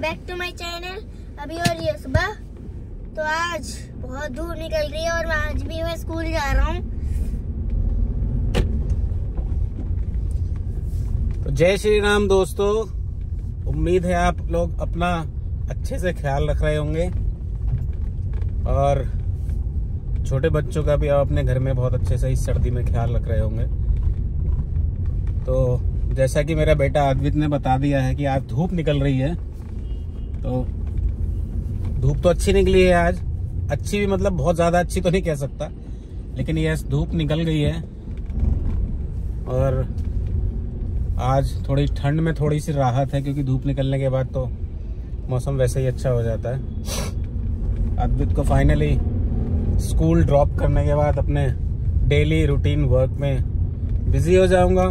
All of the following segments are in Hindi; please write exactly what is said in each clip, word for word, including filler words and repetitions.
Back to my channel. अभी हो रही है सुबह, तो आज बहुत धूप निकल रही है और मैं आज भी मैं स्कूल जा रहा हूँ। तो जय श्री राम दोस्तों, उम्मीद है आप लोग अपना अच्छे से ख्याल रख रहे होंगे और छोटे बच्चों का भी आप अपने घर में बहुत अच्छे से इस सर्दी में ख्याल रख रहे होंगे। तो जैसा कि मेरा बेटा अद्वित ने बता दिया है कि आज धूप निकल रही है, तो धूप तो अच्छी निकली है आज। अच्छी भी मतलब बहुत ज्यादा अच्छी तो नहीं कह सकता, लेकिन ये धूप निकल गई है और आज थोड़ी ठंड में थोड़ी सी राहत है, क्योंकि धूप निकलने के बाद तो मौसम वैसे ही अच्छा हो जाता है। अद्वित को फाइनली स्कूल ड्रॉप करने के बाद अपने डेली रूटीन वर्क में बिजी हो जाऊंगा।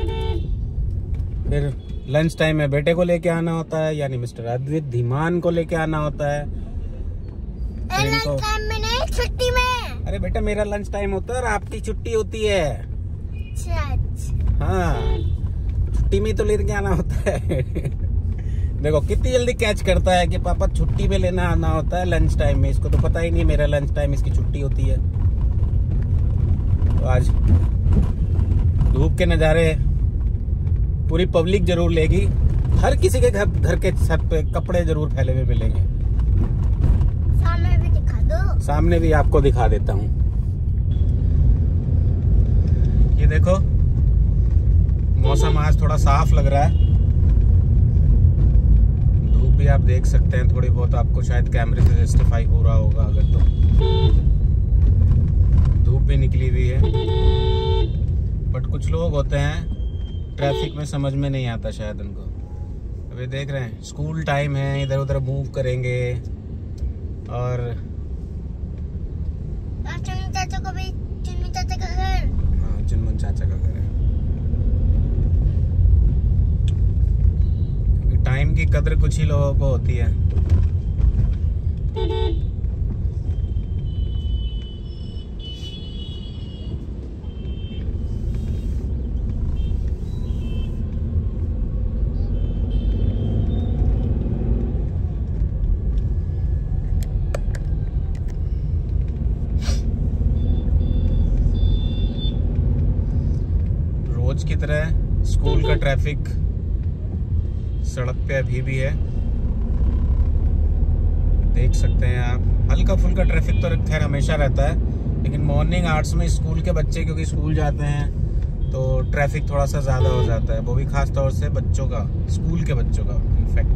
फिर लंच टाइम में बेटे को लेके आना होता है, यानी मिस्टर अद्वित धीमान को लेके आना होता है। लंच टाइम में नहीं, छुट्टी में। अरे बेटा, मेरा लंच टाइम होता है और आपकी छुट्टी होती है। अच्छा अच्छा। हाँ, छुट्टी में तो लेके आना होता है। देखो कितनी जल्दी कैच करता है कि पापा छुट्टी में लेना आना होता है लंच टाइम में। इसको तो पता ही नहीं मेरा लंच टाइम इसकी छुट्टी होती है। तो आज धूप के नज़ारे पूरी पब्लिक जरूर लेगी। हर किसी के घर घर के छत पे कपड़े जरूर फैले हुए मिलेंगे। सामने भी दिखा दो। सामने भी आपको दिखा देता हूँ। ये देखो, मौसम आज थोड़ा साफ लग रहा है। धूप भी आप देख सकते हैं थोड़ी बहुत, आपको शायद कैमरे से जस्टिफाई हो रहा होगा अगर तो। धूप भी निकली हुई है, बट कुछ लोग होते हैं ट्रैफिक में समझ में नहीं आता शायद उनको। अभी देख रहे हैं स्कूल टाइम है, इधर उधर मूव करेंगे और चुनमुन चाचा को भी, चुनमुन चाचा का घर। हाँ, चुनमुन चाचा का घर है। टाइम की कदर कुछ ही लोगों को होती है। रोज की तरह स्कूल का ट्रैफिक सड़क पे अभी भी है, देख सकते हैं आप। हल्का फुल्का ट्रैफिक तो खैर हमेशा रहता है, लेकिन मॉर्निंग आवर्स में स्कूल के बच्चे क्योंकि स्कूल जाते हैं तो ट्रैफिक थोड़ा सा ज़्यादा हो जाता है। वो भी खास तौर से बच्चों का, स्कूल के बच्चों का इनफैक्ट।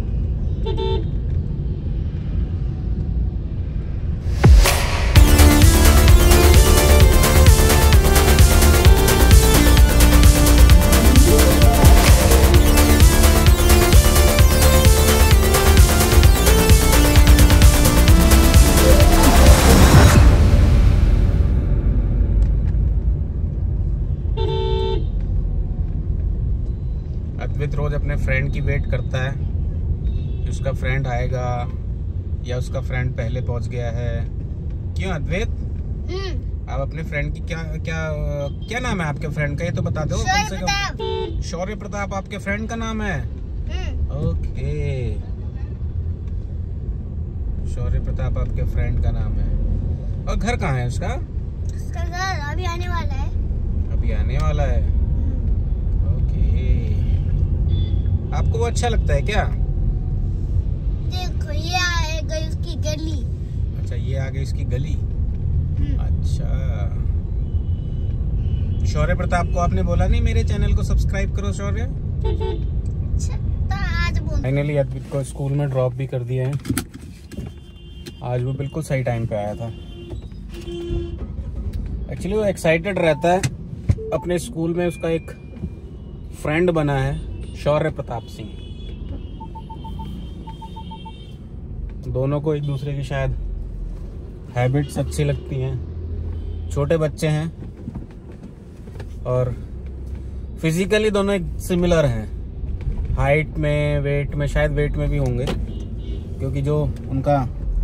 अद्वित रोज अपने फ्रेंड की वेट करता है कि उसका फ्रेंड आएगा या उसका फ्रेंड पहले पहुंच गया है। क्यों अद्वित, आप अपने फ्रेंड की क्या क्या क्या नाम है आपके फ्रेंड का, ये तो बता दो कम से कम। शौर्य प्रताप आपके फ्रेंड का नाम है? ओके, शौर्य प्रताप आपके फ्रेंड का नाम है। और घर कहाँ है उसका? उसका घर अभी आने वाला है। अभी आने वाला है। आपको वो अच्छा लगता है क्या? देखो, ये आ गई उसकी गली। अच्छा, ये आ गई उसकी गली। अच्छा, शौर्य प्रताप को आपने बोला नहीं मेरे चैनल को सब्सक्राइब करो शौर्य? अच्छा, तो आज बोल। फाइनली अद्वित को स्कूल में ड्रॉप भी कर दिया है। आज वो बिल्कुल सही टाइम पे आया था। एक्चुअली वो एक्साइटेड रहता है, अपने स्कूल में उसका एक फ्रेंड बना है शौर्य प्रताप सिंह। दोनों को एक दूसरे की शायद हैबिट्स अच्छी लगती हैं। छोटे बच्चे हैं और फिजिकली दोनों एक सिमिलर हैं। हाइट में, वेट में, शायद वेट में भी होंगे, क्योंकि जो उनका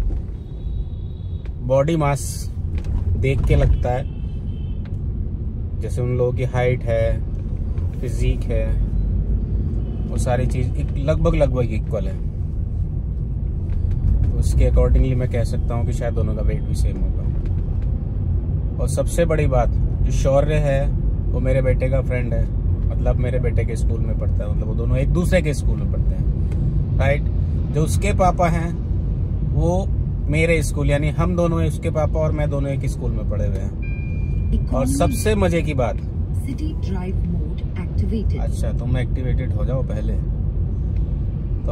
बॉडी मास देख के लगता है जैसे उन लोगों की हाइट है, फिजिक है, वो सारी चीज लगभग लगभग इक्वल है। उसके अकॉर्डिंगली मैं कह सकता हूँ कि शायद दोनों का वेट भी सेम होगा। और सबसे बड़ी बात, जो शौर्य है वो मेरे बेटे का फ्रेंड है, मतलब मेरे बेटे के स्कूल में पढ़ता है, मतलब वो दोनों एक दूसरे के स्कूल में पढ़ते हैं, राइट। जो उसके पापा हैं वो मेरे स्कूल, यानी हम दोनों, उसके पापा और मैं दोनों एक स्कूल में पढ़े हुए हैं। और सबसे मजे की बात, सिटी ड्राइव मोड एक्टिवेटेड। अच्छा, तुम एक्टिवेटेड हो जाओ पहले तो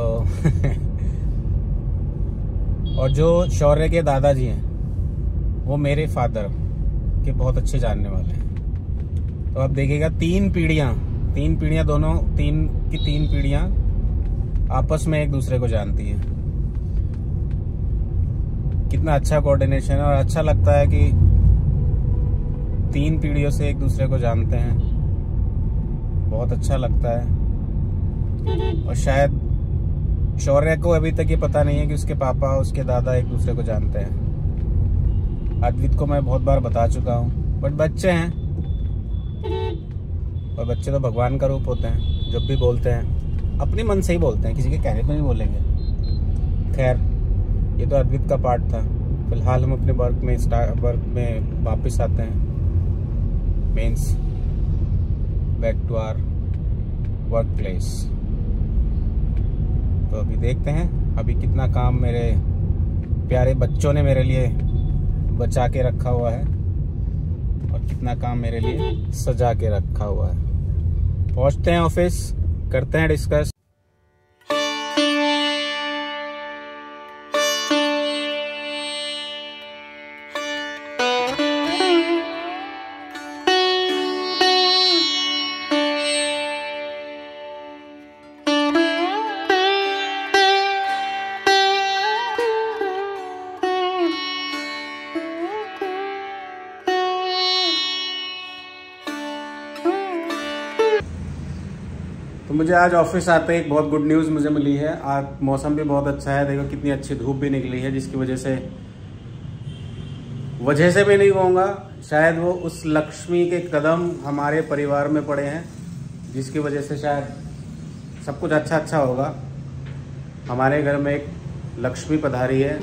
और जो शौर्य के दादाजी हैं वो मेरे फादर के बहुत अच्छे जानने वाले हैं। तो अब देखिएगा, तीन पीढ़ियां तीन पीढ़ियां दोनों तीन की तीन पीढ़ियां आपस में एक दूसरे को जानती हैं। कितना अच्छा कोऑर्डिनेशन है और अच्छा लगता है कि तीन पीढ़ियों से एक दूसरे को जानते हैं, बहुत अच्छा लगता है। और शायद शौर्य को अभी तक ये पता नहीं है कि उसके पापा उसके दादा एक दूसरे को जानते हैं। अद्वित को मैं बहुत बार बता चुका हूँ, बट बच्चे हैं और बच्चे तो भगवान का रूप होते हैं। जब भी बोलते हैं अपने मन से ही बोलते हैं, किसी के कहने पे नहीं बोलेंगे। खैर, ये तो अद्वित का पार्ट था। फिलहाल हम अपने वर्क में स्टार्ट वर्क में वापस आते हैं, means back to our work place. तो अभी देखते हैं अभी कितना काम मेरे प्यारे बच्चों ने मेरे लिए बचा के रखा हुआ है और कितना काम मेरे लिए सजा के रखा हुआ है। पहुंचते हैं ऑफिस, करते हैं डिस्कस। तो मुझे आज ऑफिस आते ही एक बहुत गुड न्यूज़ मुझे मिली है। आज मौसम भी बहुत अच्छा है, देखो कितनी अच्छी धूप भी निकली है, जिसकी वजह से वजह से भी नहीं कहूँगा, शायद वो उस लक्ष्मी के कदम हमारे परिवार में पड़े हैं, जिसकी वजह से शायद सब कुछ अच्छा अच्छा होगा। हमारे घर में एक लक्ष्मी पधारी है।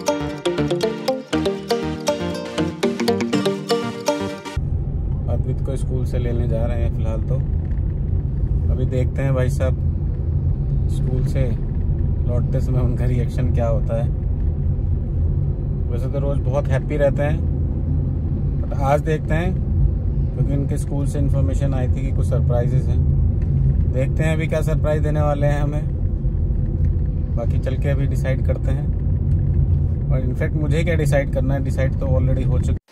अद्वित को स्कूल से लेने जा रहे हैं फिलहाल। तो अभी देखते हैं भाई साहब स्कूल से लौटते समय उनका रिएक्शन क्या होता है। वैसे तो रोज बहुत हैप्पी रहते हैं, बट आज देखते हैं, क्योंकि उनके स्कूल से इन्फॉर्मेशन आई थी कि कुछ सरप्राइजेस हैं। देखते हैं अभी क्या सरप्राइज देने वाले हैं हमें, बाकी चल के अभी डिसाइड करते हैं। और इनफैक्ट मुझे क्या डिसाइड करना है, डिसाइड तो ऑलरेडी हो चुका।